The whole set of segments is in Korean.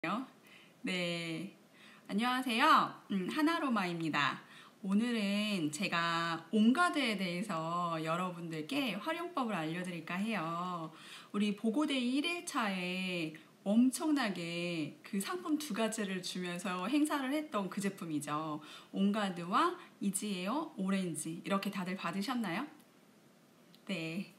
네, 안녕하세요. 하나로마입니다. 오늘은 제가 온가드에 대해서 여러분들께 활용법을 알려드릴까 해요. 우리 보고데이 1일차에 엄청나게 그 상품 두 가지를 주면서 행사를 했던 그 제품이죠. 온가드와 이지에어 오렌지. 이렇게 다들 받으셨나요? 네.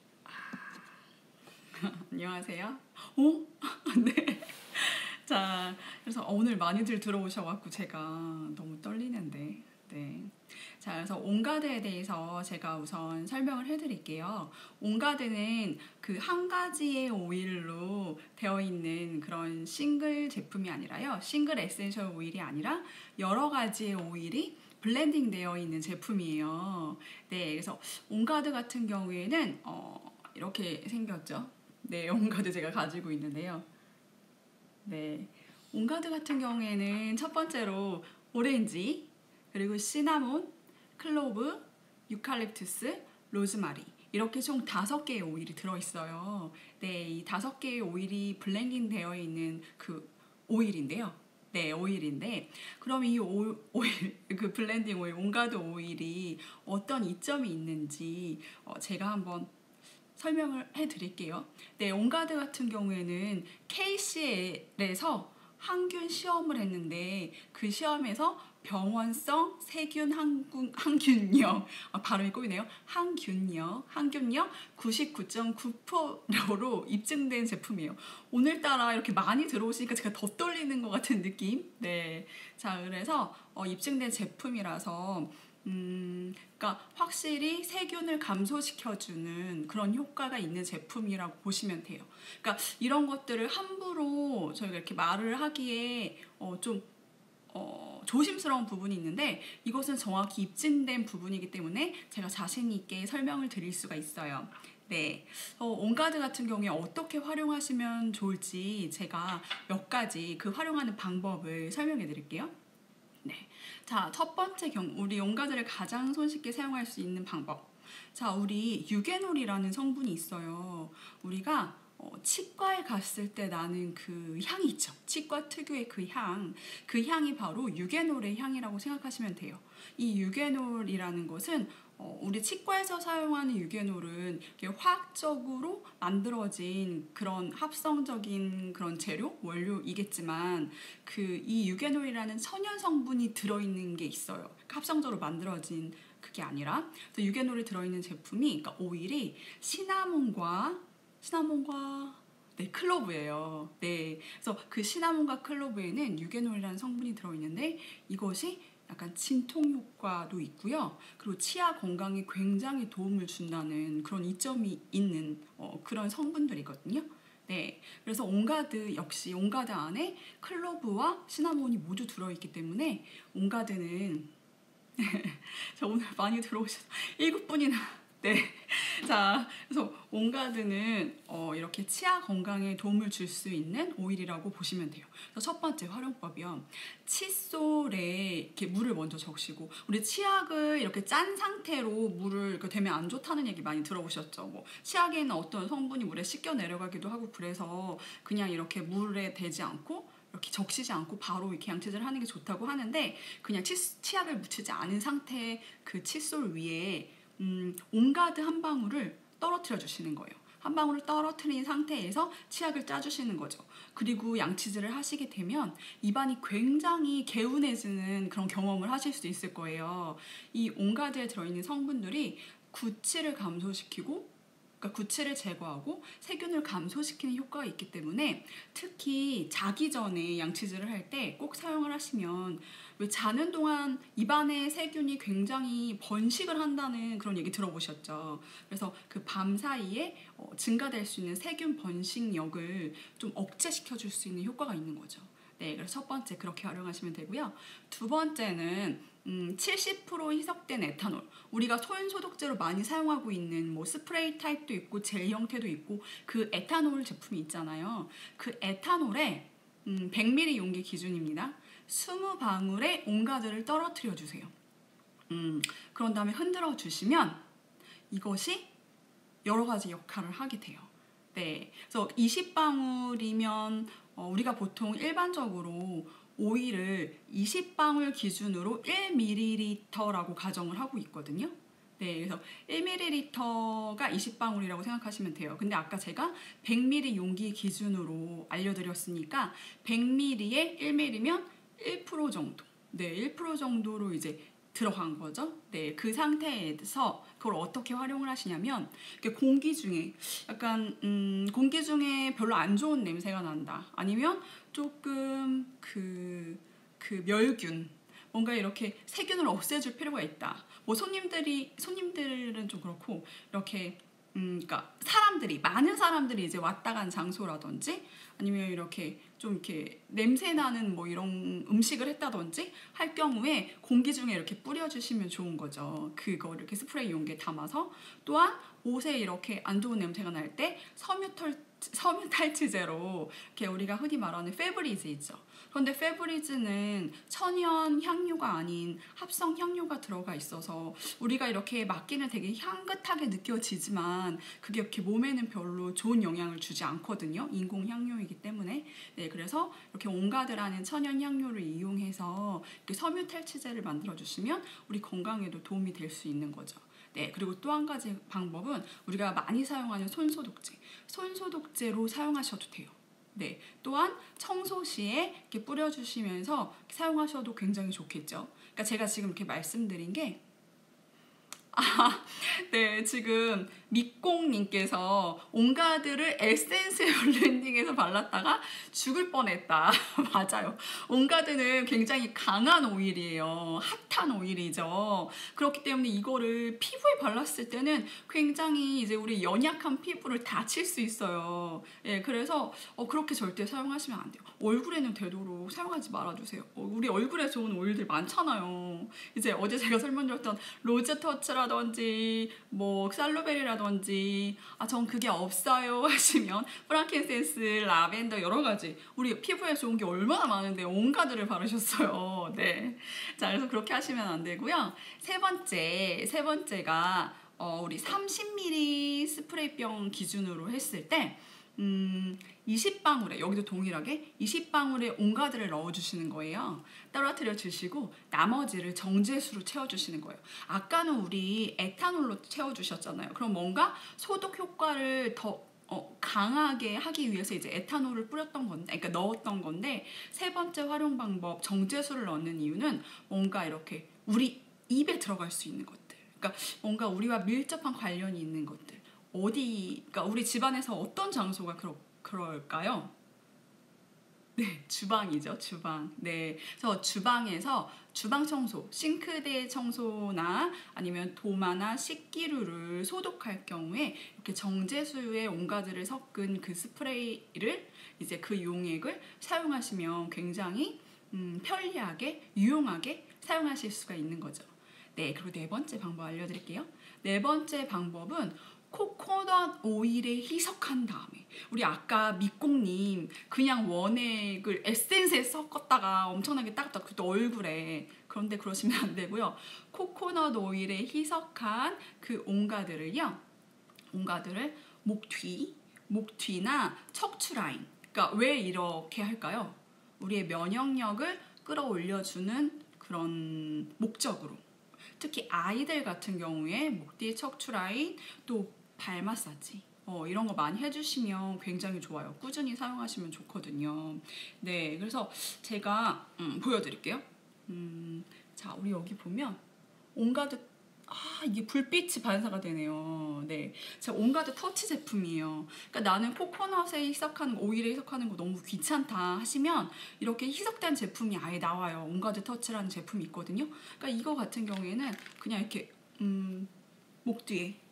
안녕하세요. 오? 네. 자, 그래서 오늘 많이들 들어오셔갖고 제가 너무 떨리는데. 네. 자, 그래서 온가드에 대해서 제가 우선 설명을 해드릴게요. 온가드는 그 한 가지의 오일로 되어 있는 그런 싱글 제품이 아니라요. 싱글 에센셜 오일이 아니라 여러 가지의 오일이 블렌딩 되어 있는 제품이에요. 네, 그래서 온가드 같은 경우에는 이렇게 생겼죠. 네, 온가드 제가 가지고 있는데요. 네, 온가드 같은 경우에는 첫 번째로 오렌지, 그리고 시나몬, 클로브, 유칼립투스, 로즈마리 이렇게 총 5개의 오일이 들어있어요. 네, 이 5개의 오일이 블렌딩 되어 있는 그 오일인데요. 네, 오일인데 그럼 이 오일, 그 블렌딩 오일, 온가드 오일이 어떤 이점이 있는지 제가 한번 설명을 해드릴게요. 네, 온가드 같은 경우에는 KCL에서 항균 시험을 했는데 그 시험에서 병원성 세균 항균력 발음이 꼬이네요. 항균력 99.9%로 입증된 제품이에요. 오늘따라 이렇게 많이 들어오시니까 제가 더 떨리는 것 같은 느낌. 네, 자, 그래서 입증된 제품이라서 그러니까 확실히 세균을 감소시켜주는 그런 효과가 있는 제품이라고 보시면 돼요. 그러니까 이런 것들을 함부로 저희가 이렇게 말을 하기에 좀 조심스러운 부분이 있는데 이것은 정확히 입증된 부분이기 때문에 제가 자신 있게 설명을 드릴 수가 있어요. 네, 온가드 같은 경우에 어떻게 활용하시면 좋을지 제가 몇 가지 그 활용하는 방법을 설명해 드릴게요. 네, 자, 첫 번째 우리 온가드를 가장 손쉽게 사용할 수 있는 방법. 자, 우리 유게놀이라는 성분이 있어요. 우리가 치과에 갔을 때 나는 그 향이 있죠. 치과 특유의 그 향이 바로 유게놀의 향이라고 생각하시면 돼요. 이 유게놀이라는 것은 우리 치과에서 사용하는 유게놀은 화학적으로 만들어진 그런 합성적인 그런 재료, 원료이겠지만 이 유게놀이라는 천연 성분이 들어있는 게 있어요. 합성적으로 만들어진 그게 아니라 유게놀이 들어있는 제품이, 그러니까 오일이 시나몬과 네, 클로브예요. 네, 그래서 그 시나몬과 클로브에는 유게놀이라는 성분이 들어있는데 이것이 약간 진통 효과도 있고요. 그리고 치아 건강에 굉장히 도움을 준다는 그런 이점이 있는 그런 성분들이거든요. 네, 그래서 온가드 역시 온가드 안에 클로브와 시나몬이 모두 들어있기 때문에 온가드는 자, 오늘 많이 들어오셔서 7분이나 네, 자, 그래서 온가드는 이렇게 치아 건강에 도움을 줄 수 있는 오일이라고 보시면 돼요. 그래서 첫 번째 활용법이요. 칫솔에 이렇게 물을 먼저 적시고, 우리 치약을 이렇게 짠 상태로 물을 이렇게 되면 안 좋다는 얘기 많이 들어보셨죠? 뭐 치약에는 어떤 성분이 물에 씻겨 내려가기도 하고 그래서 그냥 이렇게 물에 대지 않고 이렇게 적시지 않고 바로 이렇게 양치질을 하는 게 좋다고 하는데, 그냥 치약을 묻히지 않은 상태의 그 칫솔 위에 온가드 한 방울을 떨어뜨려 주시는 거예요. 한 방울을 떨어뜨린 상태에서 치약을 짜주시는 거죠. 그리고 양치질을 하시게 되면 입안이 굉장히 개운해지는 그런 경험을 하실 수 있을 거예요. 이 온가드에 들어있는 성분들이 구취를 감소시키고, 그러니까 구취를 제거하고 세균을 감소시키는 효과가 있기 때문에 특히 자기 전에 양치질을 할 때 꼭 사용을 하시면, 왜 자는 동안 입안에 세균이 굉장히 번식을 한다는 그런 얘기 들어보셨죠? 그래서 그 밤 사이에 증가될 수 있는 세균 번식력을 좀 억제시켜 줄 수 있는 효과가 있는 거죠. 네, 그래서 첫 번째 그렇게 활용하시면 되고요. 두 번째는 70% 희석된 에탄올. 우리가 손소독제로 많이 사용하고 있는 뭐 스프레이 타입도 있고 젤 형태도 있고 그 에탄올 제품이 있잖아요. 그 에탄올에 100ml 용기 기준입니다. 20방울의 온가드를 떨어뜨려 주세요. 그런 다음에 흔들어 주시면 이것이 여러 가지 역할을 하게 돼요. 네, 그래서 20방울이면 우리가 보통 일반적으로 오일을 20방울 기준으로 1ml라고 가정을 하고 있거든요. 네, 그래서 1ml가 20방울이라고 생각하시면 돼요. 근데 아까 제가 100ml 용기 기준으로 알려드렸으니까 100ml에 1ml면 1% 정도. 네, 1% 정도로 이제 들어간 거죠. 네, 그 상태에서 그걸 어떻게 활용을 하시냐면 공기 중에 약간 공기 중에 별로 안 좋은 냄새가 난다. 아니면 조금 그 멸균 뭔가 이렇게 세균을 없애줄 필요가 있다. 뭐 손님들은 좀 그렇고 이렇게 그러니까 많은 사람들이 이제 왔다 간 장소라든지 아니면 이렇게 좀 이렇게 냄새 나는 뭐 이런 음식을 했다든지 할 경우에 공기 중에 이렇게 뿌려주시면 좋은 거죠. 그거를 이렇게 스프레이 용기에 담아서 또한 옷에 이렇게 안 좋은 냄새가 날 때 섬유 탈취제로 이렇게 우리가 흔히 말하는 페브리즈 있죠. 그런데 페브리즈는 천연 향료가 아닌 합성 향료가 들어가 있어서 우리가 이렇게 맡기는 되게 향긋하게 느껴지지만 그게 이렇게 몸에는 별로 좋은 영향을 주지 않거든요. 인공 향료이기 때문에. 네, 그래서 이렇게 온가드라는 천연 향료를 이용해서 이렇게 섬유 탈취제를 만들어 주시면 우리 건강에도 도움이 될 수 있는 거죠. 네, 그리고 또 한 가지 방법은 우리가 많이 사용하는 손소독제로 사용하셔도 돼요. 네, 또한 청소 시에 이렇게 뿌려주시면서 사용하셔도 굉장히 좋겠죠. 그러니까 제가 지금 이렇게 말씀드린 게 네, 지금 밑공님께서 온가드를 에센스 블렌딩해서 발랐다가 죽을 뻔했다. 맞아요. 온가드는 굉장히 강한 오일이에요. 핫한 오일이죠. 그렇기 때문에 이거를 피부에 발랐을 때는 굉장히 이제 우리 연약한 피부를 다칠 수 있어요. 예, 그래서 그렇게 절대 사용하시면 안 돼요. 얼굴에는 되도록 사용하지 말아주세요. 우리 얼굴에 좋은 오일들 많잖아요. 이제 어제 제가 설명드렸던 로즈터치라든지 뭐 살로베리라든지 전 그게 없어요 하시면 프랑킨센스, 라벤더 여러 가지 우리 피부에 좋은 게 얼마나 많은데 온가드를 바르셨어요. 네, 자 그래서 그렇게 하시면 안 되고요. 세 번째가 우리 30ml 스프레이병 기준으로 했을 때 20방울에 여기도 동일하게 20방울에 온가드를 넣어주시는 거예요. 떨어뜨려 주시고 나머지를 정제수로 채워주시는 거예요. 아까는 우리 에탄올로 채워주셨잖아요. 그럼 뭔가 소독 효과를 더 강하게 하기 위해서 이제 에탄올을 뿌렸던 건데, 그러니까 넣었던 건데 세 번째 활용 방법 정제수를 넣는 이유는 뭔가 이렇게 우리 입에 들어갈 수 있는 것들, 그러니까 뭔가 우리와 밀접한 관련이 있는 것들. 그러니까 우리 집안에서 어떤 장소가 그럴까요? 네, 주방이죠, 주방. 네, 그래서 주방에서 주방 청소, 싱크대 청소나 아니면 도마나 식기류를 소독할 경우에 이렇게 정제수에 온가드를 섞은 그 스프레이를 이제 그 용액을 사용하시면 굉장히 편리하게, 유용하게 사용하실 수가 있는 거죠. 네, 그리고 네 번째 방법 알려드릴게요. 네 번째 방법은 코코넛 오일에 희석한 다음에 우리 아까 밑공님 그냥 원액을 에센스에 섞었다가 엄청나게 닦았다 그것도 얼굴에 그런데 그러시면 안 되고요. 코코넛 오일에 희석한 그 온가드를 목뒤나 척추 라인. 그러니까 왜 이렇게 할까요? 우리의 면역력을 끌어올려주는 그런 목적으로. 특히 아이들 같은 경우에 목뒤, 척추 라인, 또 발 마사지 이런 거 많이 해주시면 굉장히 좋아요. 꾸준히 사용하시면 좋거든요. 네, 그래서 제가 보여드릴게요. 자, 우리 여기 보면 온가드 이게 불빛이 반사가 되네요. 네, 제가 온가드 터치 제품이에요. 그러니까 나는 코코넛에 희석하는 거, 오일에 희석하는 거 너무 귀찮다 하시면 이렇게 희석된 제품이 아예 나와요. 온가드 터치라는 제품이 있거든요. 그러니까 이거 같은 경우에는 그냥 이렇게 목 뒤에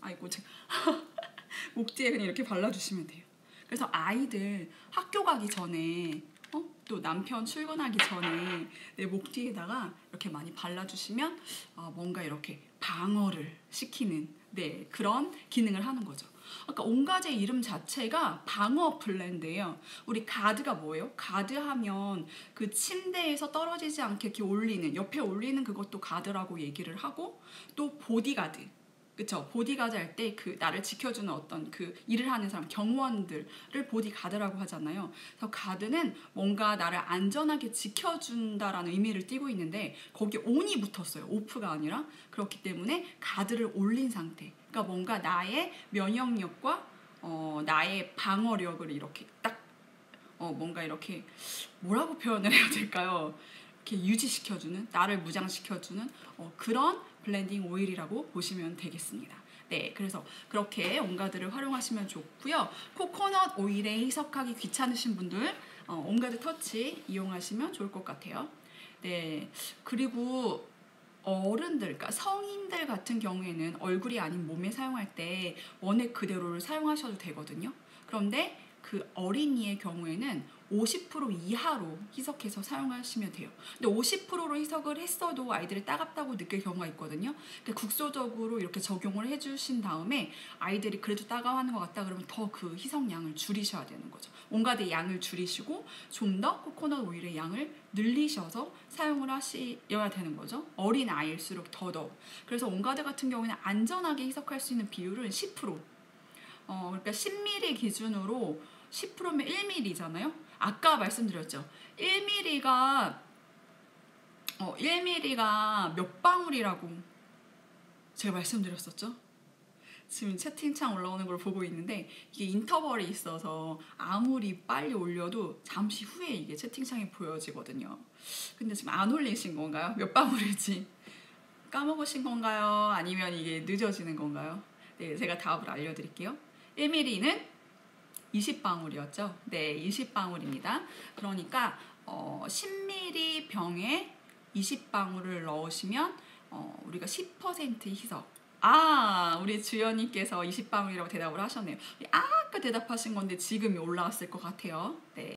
목 뒤에 그냥 이렇게 발라주시면 돼요. 그래서 아이들 학교 가기 전에 또 남편 출근하기 전에 내 목 뒤에다가 이렇게 많이 발라주시면 뭔가 이렇게 방어를 시키는 그런 기능을 하는 거죠. 그러니까 온가드의 이름 자체가 방어 블렌드예요. 우리 가드가 뭐예요? 가드 하면 그 침대에서 떨어지지 않게 이렇게 올리는, 옆에 올리는 그것도 가드라고 얘기를 하고, 또 보디가드. 그쵸? 보디가드 할 때 그 나를 지켜주는 어떤 그 일을 하는 사람, 경호원들을 보디가드라고 하잖아요. 그래서 가드는 뭔가 나를 안전하게 지켜준다라는 의미를 띠고 있는데 거기에 on이 붙었어요. off가 아니라. 그렇기 때문에 가드를 올린 상태. 그러니까 뭔가 나의 면역력과 나의 방어력을 이렇게 딱 뭔가 이렇게 뭐라고 표현을 해야 될까요? 이렇게 유지시켜주는, 나를 무장시켜주는 그런 블렌딩 오일이라고 보시면 되겠습니다. 네, 그래서 그렇게 온가드를 활용하시면 좋고요. 코코넛 오일에 희석하기 귀찮으신 분들 온가드 터치 이용하시면 좋을 것 같아요. 네, 그리고 어른들, 그러니까 성인들 같은 경우에는 얼굴이 아닌 몸에 사용할 때 원액 그대로를 사용하셔도 되거든요. 그런데 그 어린이의 경우에는 50% 이하로 희석해서 사용하시면 돼요. 근데 50%로 희석을 했어도 아이들이 따갑다고 느낄 경우가 있거든요. 그러니까 국소적으로 이렇게 적용을 해주신 다음에 아이들이 그래도 따가워하는 것 같다 그러면 더 그 희석량을 줄이셔야 되는 거죠. 온가드의 양을 줄이시고 좀 더 코코넛 오일의 양을 늘리셔서 사용을 하셔야 되는 거죠. 어린 아이일수록 더더욱. 그래서 온가드 같은 경우에는 안전하게 희석할 수 있는 비율은 10%. 그러니까 10ml 기준으로 10%면 1ml잖아요. 아까 말씀드렸죠. 1ml가 몇 방울이라고 제가 말씀드렸었죠. 지금 채팅창 올라오는 걸 보고 있는데 이게 인터벌이 있어서 아무리 빨리 올려도 잠시 후에 이게 채팅창이 보여지거든요. 근데 지금 안 올리신 건가요? 몇 방울인지 까먹으신 건가요? 아니면 이게 늦어지는 건가요? 네, 제가 답을 알려드릴게요. 1ml는 20방울이었죠. 네, 20방울입니다. 그러니까 10ml 병에 20방울을 넣으시면 우리가 10% 희석. 우리 주연님께서 20방울이라고 대답을 하셨네요. 아까 대답하신 건데 지금이 올라왔을 것 같아요. 네.